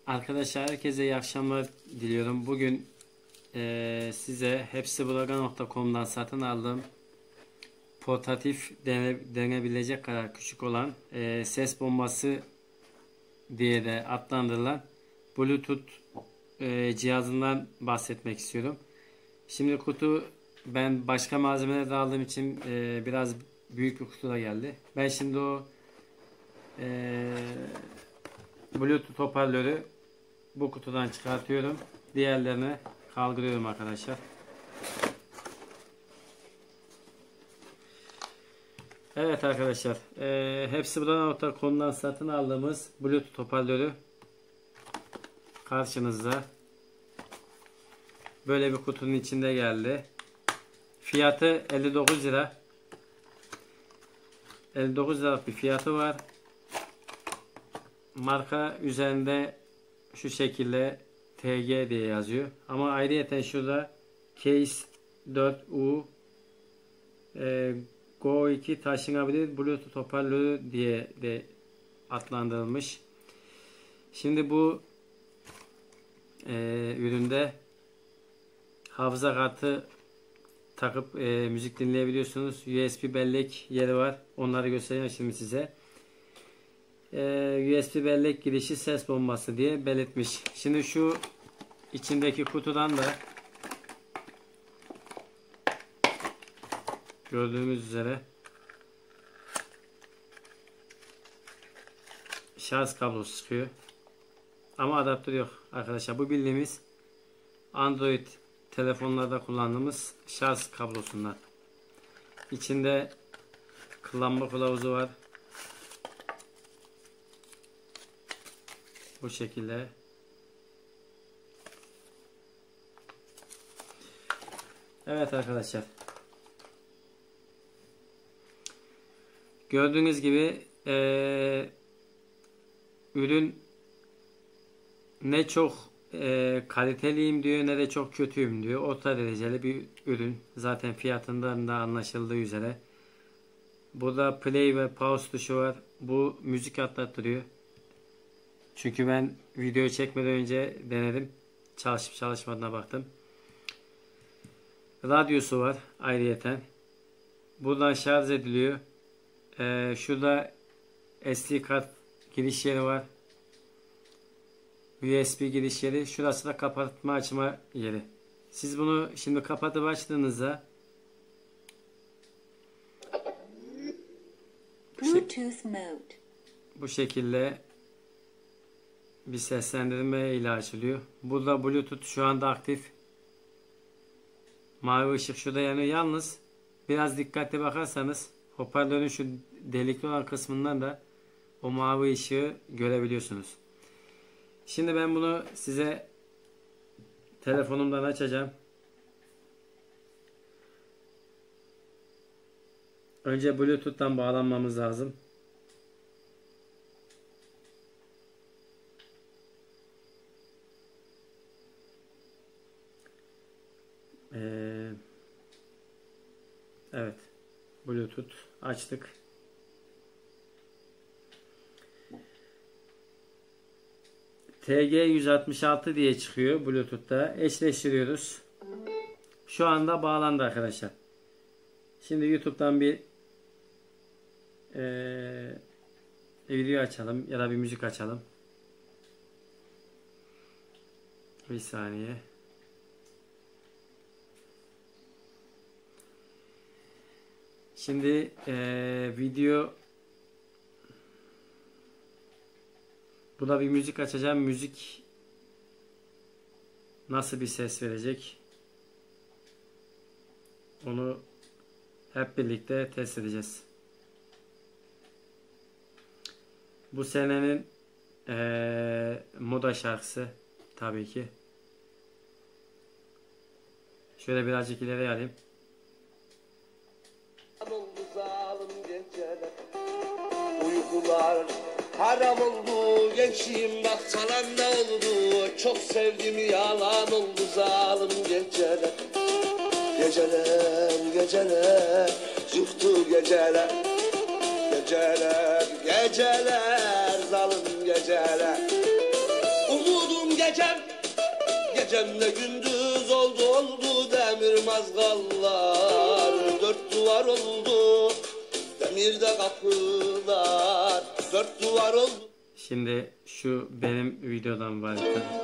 Arkadaşlar herkese iyi akşamlar diliyorum. Bugün size hepsiburaga.com'dan satın aldığım portatif denebilecek kadar küçük olan ses bombası diye de adlandırılan Bluetooth cihazından bahsetmek istiyorum. Şimdi kutu ben başka malzemeler de aldığım için biraz büyük bir kutuda geldi. Ben şimdi o Bluetooth hoparlörü bu kutudan çıkartıyorum. Diğerlerini kaldırıyorum arkadaşlar. Evet arkadaşlar. Hepsiburaga.com'dan satın aldığımız Bluetooth hoparlörü karşınızda. Böyle bir kutunun içinde geldi. Fiyatı 59 lira. 59 liralık bir fiyatı var. Marka üzerinde şu şekilde TG diye yazıyor. Ama ayrıyeten şurada Case 4U Go 2 taşınabilir Bluetooth hoparlörü diye de adlandırılmış. Şimdi bu üründe hafıza kartı takıp müzik dinleyebiliyorsunuz. USB bellek yeri var. Onları göstereyim şimdi size. USB bellek girişi ses bombası diye belirtmiş. Şimdi şu içindeki kutudan da gördüğümüz üzere şarj kablosu çıkıyor. Ama adaptör yok arkadaşlar. Bu bildiğimiz Android telefonlarda kullandığımız şarj kablosundan. İçinde kullanma kılavuzu var. Bu şekilde. Evet arkadaşlar. Gördüğünüz gibi ürün ne çok kaliteliyim diyor ne de çok kötüyüm diyor. Orta dereceli bir ürün. Zaten fiyatından da anlaşıldığı üzere. Burada play ve pause tuşu var. Bu müzik atlattırıyor. Çünkü ben video çekmeden önce denedim. Çalışıp çalışmadığına baktım. Radyosu var ayrıyeten. Buradan şarj ediliyor. Şurada SD kart giriş yeri var. USB giriş yeri. Şurası da kapatma açma yeri. Siz bunu şimdi kapatıp açtığınızda Bluetooth mode. Bu şekilde bir seslendirme ile açılıyor. Burada Bluetooth şu anda aktif. Mavi ışık şurada yanıyor. Yalnız biraz dikkatli bakarsanız hoparlörün şu delikli olan kısmından da o mavi ışığı görebiliyorsunuz. Şimdi ben bunu size telefonumdan açacağım. Önce Bluetooth'tan bağlanmamız lazım. Evet. Bluetooth açtık. TG166 diye çıkıyor Bluetooth'ta. Eşleştiriyoruz. Şu anda bağlandı arkadaşlar. Şimdi YouTube'dan bir video açalım ya da bir müzik açalım. Bir saniye. Şimdi video burada bir müzik açacağım. Müzik nasıl bir ses verecek? Onu hep birlikte test edeceğiz. Bu senenin moda şarkısı tabii ki. Şöyle birazcık ileri alayım. Uykular haram oldu, gençliğim bak falan da oldu. Çok sevdim yalan oldu zalim geceler. Geceler, geceler, yıktı geceler. Geceler, geceler, zalim geceler. Umut gecem. Gecemle gündüz oldu demir mazgallar. Dört duvar oldu demirde kapılar. Dört duvar oldu. Şimdi şu benim videodan var.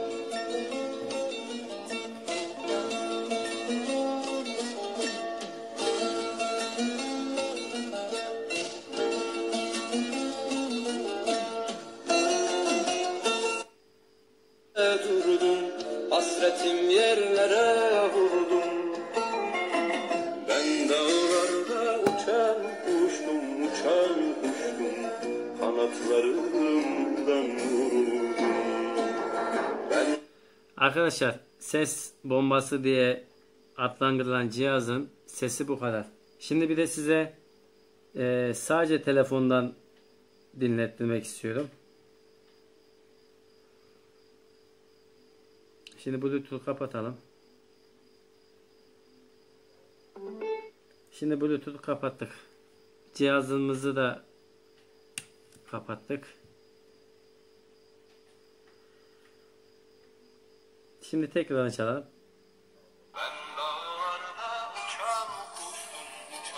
Durdum, hasretim yerlere vurdum. Ben dağlarda uçan kuştum, kanatlarımdan vuruldum. Arkadaşlar, ses bombası diye adlandırılan cihazın sesi bu kadar. Şimdi bir de size sadece telefondan dinlettirmek istiyorum. Şimdi Bluetooth'u kapatalım. Şimdi Bluetooth'u kapattık. Cihazımızı da kapattık. Şimdi tekrar açalım. Ben dağlarda uçan kuştum,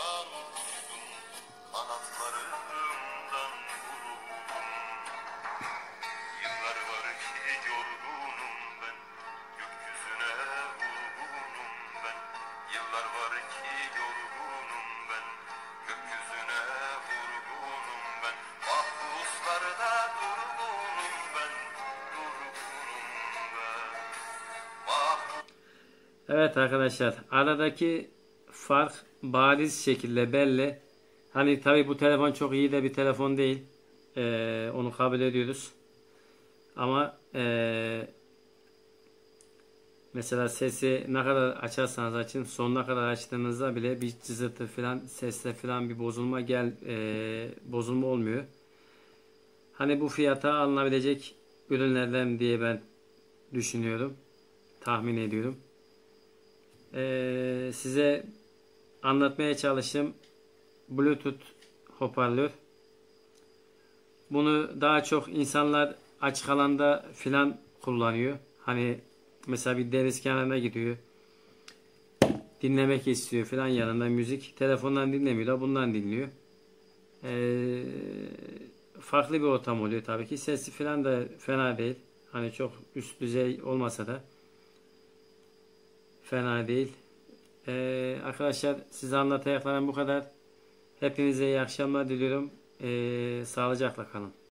kanatlarımdan vuruldum. Yıllar var ki yorgunum ben, gökyüzüne vurgunum ben. Yıllar var ki yorgunum ben, gökyüzüne vurgunum ben. Mahpuslarda durgunum ben, durgunum ben. Evet arkadaşlar, aradaki fark bariz şekilde belli. Hani tabi bu telefon çok iyi de bir telefon değil. Onu kabul ediyoruz. Ama mesela sesi ne kadar açarsanız açın, sonuna kadar açtığınızda bile bir cızırtı falan, sesle falan bir bozulma olmuyor. Hani bu fiyata alınabilecek ürünlerden diye ben düşünüyorum. Tahmin ediyorum. Size anlatmaya çalıştım. Bluetooth hoparlör. Bunu daha çok insanlar açık alanda filan kullanıyor. Hani mesela bir deniz kenarına gidiyor, dinlemek istiyor filan, yanında müzik. Telefondan dinlemiyor da bundan dinliyor. Farklı bir ortam oluyor tabii ki. Sesi filan da fena değil. Hani çok üst düzey olmasa da fena değil. Arkadaşlar, size anlatacaklarım bu kadar. Hepinize iyi akşamlar diliyorum. Sağlıcakla kalın.